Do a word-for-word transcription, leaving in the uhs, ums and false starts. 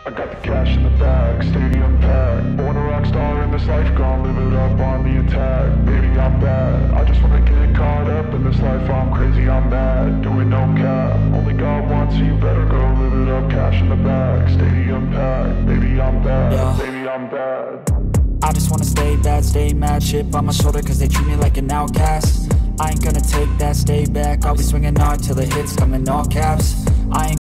I got the cash in the bag, stadium packed. Born a rock star in this life, gon' live it up on the attack. Baby, I'm bad, I just wanna get caught up in this life. I'm crazy, I'm mad, doing no cap. Only God wants you, better go live it up. Cash in the bag, stadium packed. Baby, I'm bad, yeah. Baby, I'm bad. I just wanna stay bad, stay mad. Chip on my shoulder cause they treat me like an outcast. I ain't gonna take that, stay back. I'll be swinging hard till the hits come in all caps. I ain't